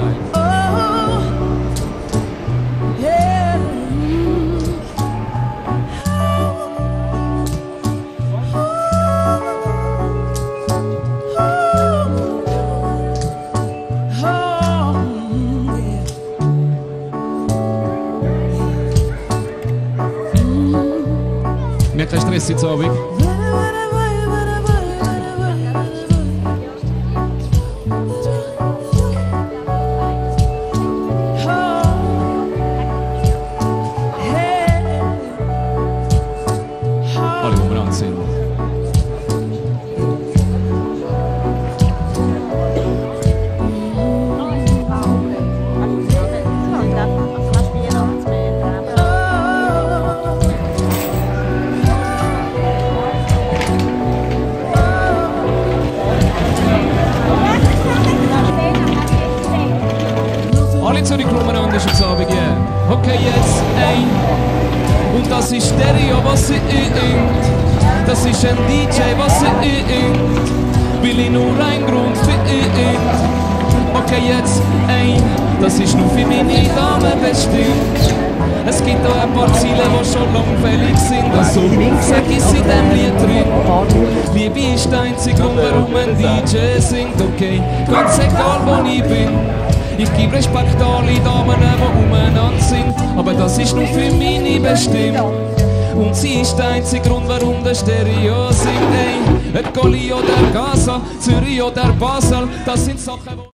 Teil. Mir kein Stress jetzt Abend. Alle, wo wir an sind. Alle zurückkommen an ist jetzt Abend, yeah. Okay, jetzt ein. Und das ist Stereo, was sie ingt. Das ist ein DJ, was sie ingt. Will ich nur ein Grund für ingt. Okay, jetzt ein. Das ist nur für meine Damen bestimmt. Es gibt auch ein paar Ziele, die schon lang fällig sind. Also sag ich in dem Lied drin. Liebe ist der einzige Grund, warum ein DJ singt. Okay, ganz egal wo ich bin. Ich gebe Respekt alle Damen, die umeinander sind. Aber das ist nur für meine bestimmt. Und sie ist der einzige Grund, warum der Stereo singt. Ey, Goli oder Gaza, Zürich oder Basel, das sind Sachen,